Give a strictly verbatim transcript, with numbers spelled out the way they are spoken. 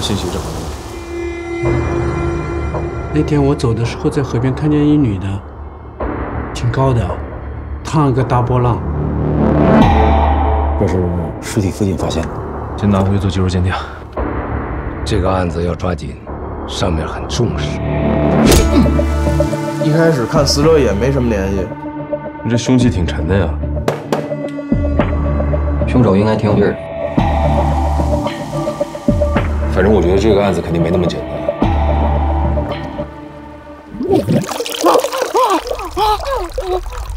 信息正好。 那天我走的时候，在河边看见一女的，挺高的，烫了个大波浪。 这是尸体附近发现的， 先拿回去做技术鉴定。 这个案子要抓紧，上面很重视。 一开始看死者也没什么联系， 你这凶器挺沉的呀。 凶手应该挺有劲儿的。 反正我觉得这个案子肯定没那么简单。 啊啊啊啊啊